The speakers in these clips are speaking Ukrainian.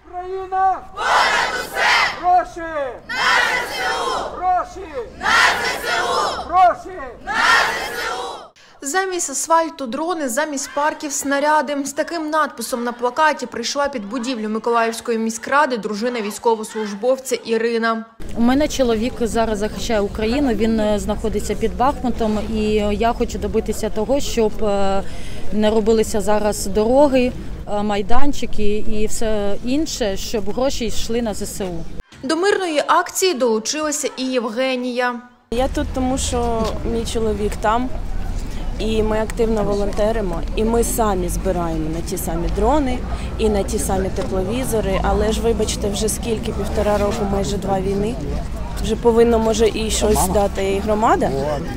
Україна! Понад усе! Гроші! На ЗСУ! Гроші! На ЗСУ! Гроші! На ЗСУ! Замість асфальту – дрони, замість парків – снаряди. З таким надписом на плакаті прийшла під будівлю Миколаївської міськради дружина військовослужбовця Ірина. У мене чоловік зараз захищає Україну, він знаходиться під Бахмутом, і я хочу добитися того, щоб не робилися зараз дороги, майданчики і все інше, щоб гроші йшли на ЗСУ. До мирної акції долучилася і Євгенія. Я тут тому, що мій чоловік там, і ми активно волонтеримо, і ми самі збираємо на ті самі дрони і на ті самі тепловізори, але ж, вибачте, вже скільки, 1,5 року, майже 2 війни, вже повинна, може, і щось дати і громада.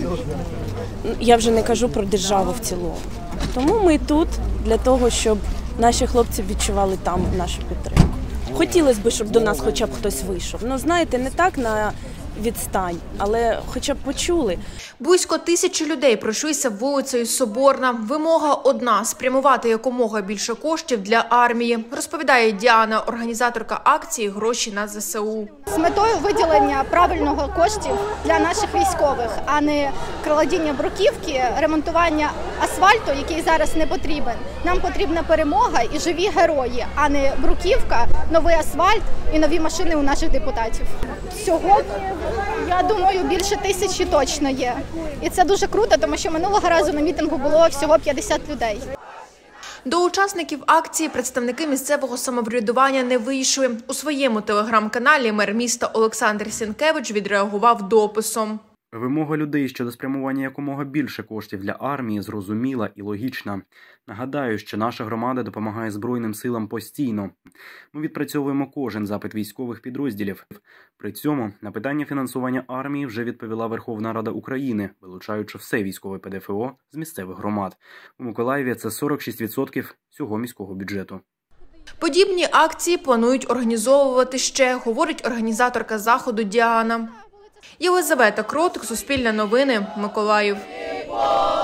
Я вже не кажу про державу в цілому. Тому ми тут для того, щоб наші хлопці відчували там нашу підтримку. Хотілося б, щоб до нас хоча б хтось вийшов. Ну, знаєте, не так на відстань, але хоча б почули. Близько 1000 людей пройшлися вулицею Соборна. Вимога одна – спрямувати якомога більше коштів для армії, розповідає Діана, організаторка акції «Гроші на ЗСУ». З метою виділення правильного коштів для наших військових, а не крадіння бруківки, ремонтування асфальту, який зараз не потрібен. Нам потрібна перемога і живі герої, а не бруківка, новий асфальт і нові машини у наших депутатів. Сьогодні, я думаю, більше 1000 точно є. І це дуже круто, тому що минулого разу на мітингу було всього 50 людей. До учасників акції представники місцевого самоврядування не вийшли. У своєму телеграм-каналі мер міста Олександр Сінкевич відреагував дописом. Вимога людей щодо спрямування якомога більше коштів для армії зрозуміла і логічна. Нагадаю, що наша громада допомагає Збройним силам постійно. Ми відпрацьовуємо кожен запит військових підрозділів. При цьому на питання фінансування армії вже відповіла Верховна Рада України, вилучаючи все військове ПДФО з місцевих громад. У Миколаєві це 46% всього міського бюджету. Подібні акції планують організовувати ще, говорить організаторка заходу Діана. Єлизавета Кротик, Суспільне новини, Миколаїв.